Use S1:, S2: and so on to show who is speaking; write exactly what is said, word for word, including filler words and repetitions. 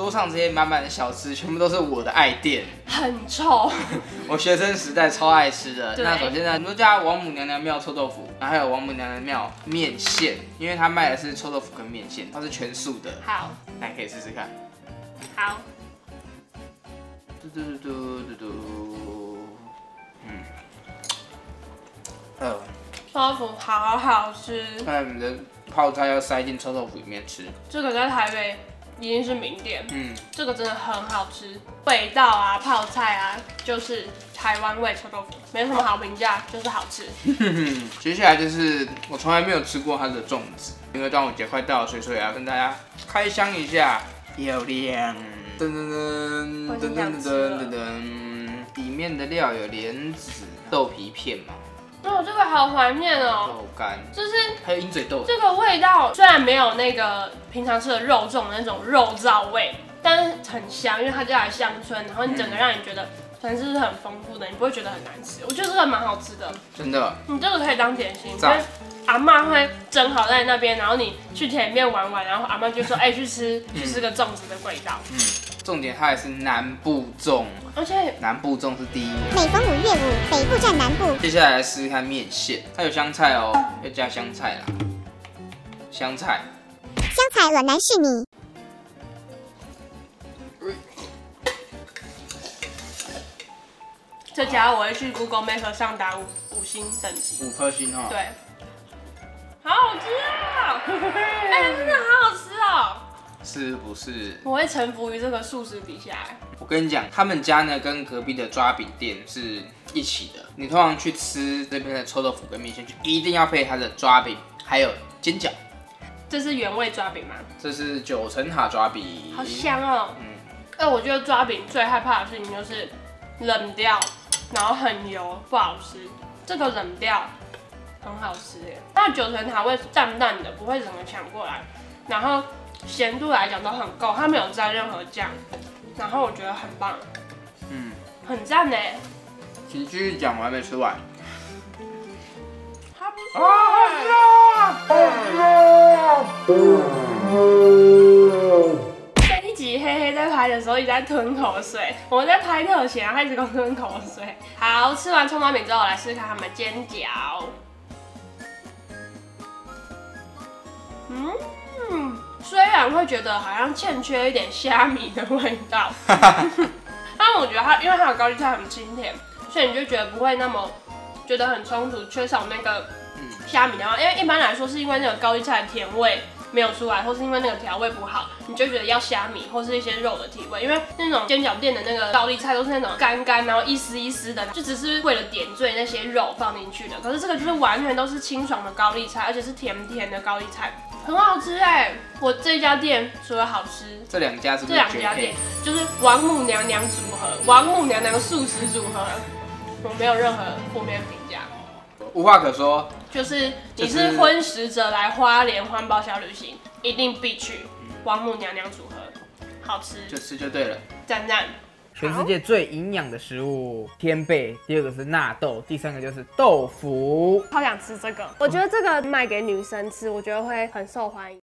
S1: 桌上这些满满的小吃，全部都是我的爱店，
S2: 很臭。
S1: 我学生时代超爱吃的。那首先呢，我们家王母娘娘庙臭豆腐，然后还有王母娘娘庙面线，因为它卖的是臭豆腐跟面线，它是全素的。
S2: 好，
S1: 来可以试试看。
S2: 好。
S1: 嘟嘟嘟嘟嘟嘟，嗯，呃，
S2: 臭豆腐好好吃。
S1: 那你的泡菜要塞进臭豆腐里面吃。
S2: 这个在台北一定是名店，
S1: 嗯，
S2: 这个真的很好吃，味道啊、泡菜啊，就是台湾味臭豆腐，没什么好评价，就是好吃。
S1: 接下来就是我从来没有吃过它的粽子，因为端午节快到了，所以说也要跟大家开箱一下，有亮，噔噔噔噔噔噔噔噔，里面的料有莲子、豆皮片嘛。
S2: 哦，这个好怀念哦，
S1: 豆干，
S2: 就是
S1: 还有鹰嘴豆。
S2: 这个味道虽然没有那个平常吃的肉粽的那种肉燥味，但是很香，因为它加了香椿，然后你整个让你觉得层次是很丰富的，你不会觉得很难吃。我觉得这个蛮好吃的，
S1: 真的。
S2: 你这个可以当点心，因为阿嬷会蒸好在那边，然后你去田里面玩玩，然后阿嬷就说：“哎、欸，去吃去吃个粽子的味道。”
S1: 嗯，重点它也是南部粽，
S2: 而且
S1: 南部粽是第一名。
S3: 每逢五月五，北部占南部。
S1: 接下来来试试看面线，它有香菜哦，要加香菜啦，香菜。
S3: 香菜卵南是你。
S2: 这家我会去 Google Map 上打五五星等级，
S1: 五颗星哦。
S2: 对，好好吃啊！哎、欸，真的好好吃哦。
S1: 是不是？
S2: 我会臣服于这个素食底下。
S1: 我跟你讲，他们家呢跟隔壁的抓饼店是一起的。你通常去吃这边的臭豆腐跟面线，就一定要配它的抓饼，还有煎饺。
S2: 这是原味抓饼吗？
S1: 这是九层塔抓饼，
S2: 好香哦。
S1: 嗯，
S2: 哎，我觉得抓饼最害怕的事情就是冷掉，然后很油，不好吃。这个冷掉很好吃耶，它的九层塔味淡淡的，不会整个抢过来，然后咸度来讲都很够，它没有沾任何酱，然后我觉得很棒，
S1: 嗯，
S2: 很赞呢。
S1: 请继续讲，我还没吃完。
S2: 它不错哎。这一集黑黑在拍的时候一直在吞口水，我在拍特写，然后一直给我吞口水。好，吃完葱抓饼之后，我来试试看他们煎饺。嗯，虽然会觉得好像欠缺一点虾米的味道，但我觉得它因为它的高丽菜很清甜，所以你就觉得不会那么觉得很冲突，缺少那个虾米的话，因为一般来说是因为那个高丽菜的甜味没有出来，或是因为那个调味不好，你就觉得要虾米或是一些肉的体味，因为那种煎饺店的那个高丽菜都是那种干干，然后一丝一丝的，就只是为了点缀那些肉放进去的。可是这个就是完全都是清爽的高丽菜，而且是甜甜的高丽菜，很好吃哎！我这家店除了好吃，
S1: 这两家是不
S2: 这
S1: 是
S2: 两家店就是王母娘娘组合，王母娘娘素食组合，我没有任何负面评价。
S1: 无话可说，
S2: 就是你是荤食者来花莲环保小旅行，一定必去王母娘娘组合，好吃，
S1: 就吃就对了。
S2: 赞赞。
S1: 全世界最营养的食物，天贝，第二个是纳豆，第三个就是豆腐。
S2: 超想吃这个，我觉得这个卖给女生吃，我觉得会很受欢迎。